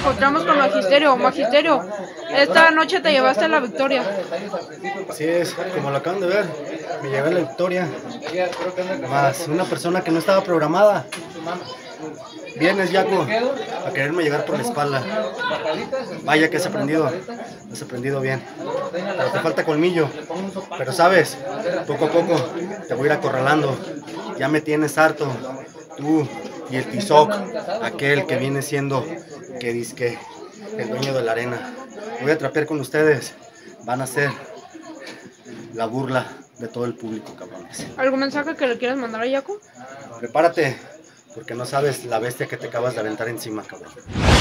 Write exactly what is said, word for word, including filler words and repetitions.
encontramos con Magisterio. Magisterio, esta noche te llevaste la victoria. Así es, como lo acaban de ver, me llevé la victoria, más una persona que no estaba programada. Vienes, Yaco, a quererme llegar por la espalda. Vaya que has aprendido, has aprendido bien. Pero te falta colmillo. Pero sabes, poco a poco te voy a ir acorralando. Ya me tienes harto, tú y el Tizoc, aquel que viene siendo, que dizque, el dueño de la arena. Voy a trapear con ustedes, van a ser la burla de todo el público, cabrones. ¿Algún mensaje que le quieras mandar a Yaco? Prepárate, porque no sabes la bestia que te acabas de aventar encima, cabrón.